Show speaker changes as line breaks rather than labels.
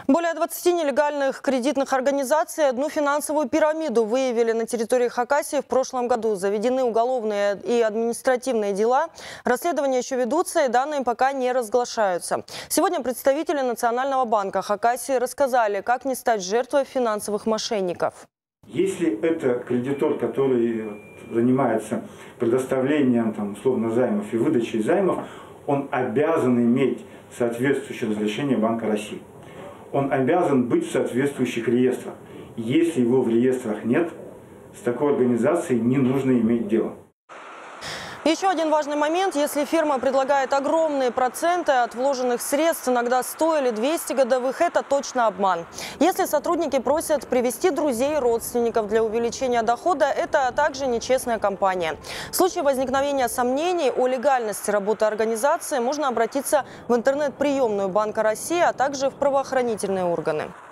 Более 20 нелегальных кредитных организаций одну финансовую пирамиду выявили на территории Хакасии в прошлом году. Заведены уголовные и административные дела. Расследования еще ведутся, и данные пока не разглашаются. Сегодня представители Национального банка Хакасии рассказали, как не стать жертвой финансовых мошенников.
Если это кредитор, который занимается предоставлением условно займов и выдачей займов, он обязан иметь соответствующее разрешение Банка России. Он обязан быть в соответствующих реестрах. Если его в реестрах нет, с такой организацией не нужно иметь дело.
Еще один важный момент. Если фирма предлагает огромные проценты от вложенных средств, иногда 100 или 200 годовых, это точно обман. Если сотрудники просят привести друзей и родственников для увеличения дохода, это также нечестная компания. В случае возникновения сомнений о легальности работы организации можно обратиться в интернет-приемную Банка России, а также в правоохранительные органы.